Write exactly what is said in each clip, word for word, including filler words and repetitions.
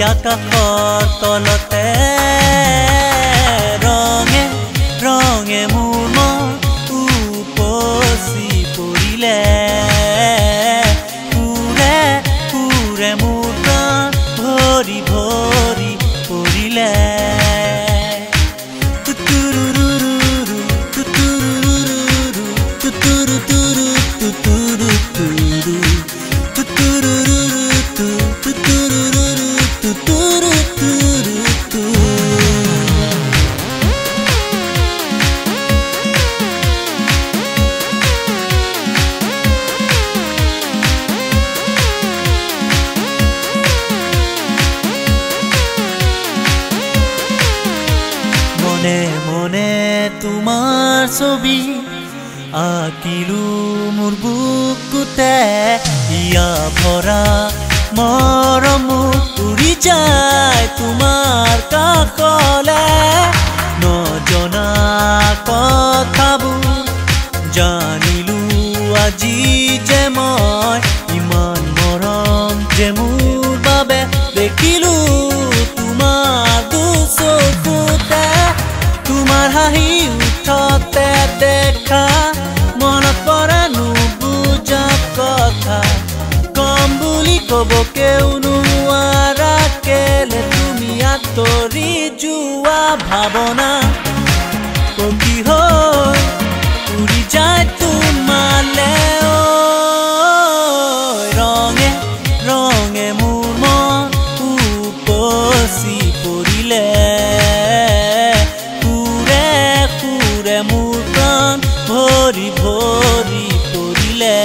আকাশৰ তলতে ৰঙে ৰঙে মোৰ মন উপচি পৰিলে পুৰে পুৰে মোৰ প্ৰাণ ভৰি ভৰি পৰিলে মনে মনে তোমাৰ ছবি আঁকিলো মোৰ বুকুতে ইয়া ভৰা মৰম উৰি যায় তোমাৰ কাষলে নজনা কথাবোৰ জানিলো আজি যে মই ইমান মৰম যে মোৰ বাবে দেখিলো তোমাৰ দুচকুতে তোমাৰ হাঁহি উঠতে দেখা মনত পৰে নুবুজা কথা কম বুলি কবকেও নোৱাৰা কেলে তুমি আঁতৰি যোৱা ভাৱনা পকি হৈ উৰি যায় তোমালে ৰঙে ৰঙে মোৰ মন উপচি পৰিলে মোৰ প্ৰাণ ভৰি ভৰি পৰিলে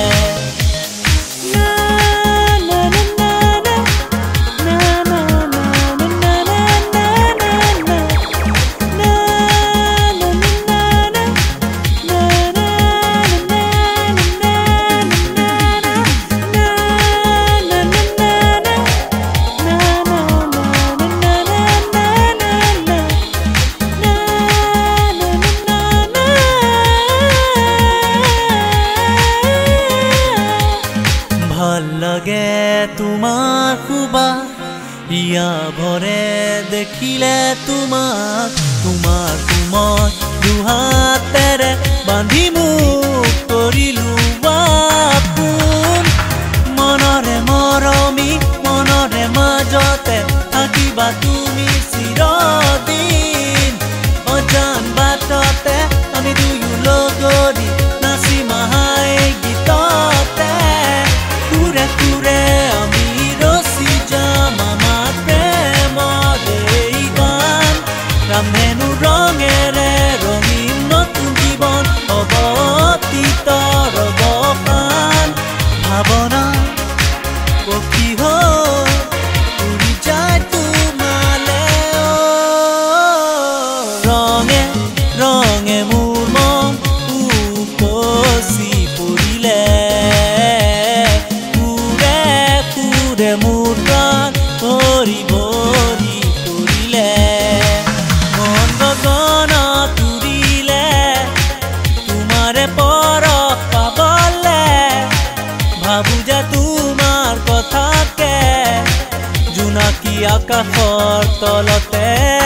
ভাল লাগে তোমাৰ সুবাস ইয়া ভৰে দেখিলে তোমাক তোমাৰ কোমল দুহাতেৰে বান্ধি মোক কৰিলো আপোন মনৰে মৰমি মনৰে মাজতে থাকিবা তুমি চিৰদিন অজান বাটতে আমি দুয়ো লগৰি নাচিম আহাই গীততে কুৰে কুৰে আমি ৰচি যাম আমাৰ প্ৰেমৰ এই গান ৰামধেনু ৰঙেৰে ৰঙিন নতুন জীৱন অৱতীতৰ অৱসান ভাৱনা পক্ষী হৈ উৰি যায় তোমালে ৰঙে ৰঙে মোৰ মন উপচি পৰিলে মোৰ প্ৰাণ ভৰি ভৰি পৰিলে মন গগনত উৰিলে তোমাৰে পৰশ পাবলে ভাবো যে তোমাৰ কথাকে জোনাকী আকাশৰ তলতে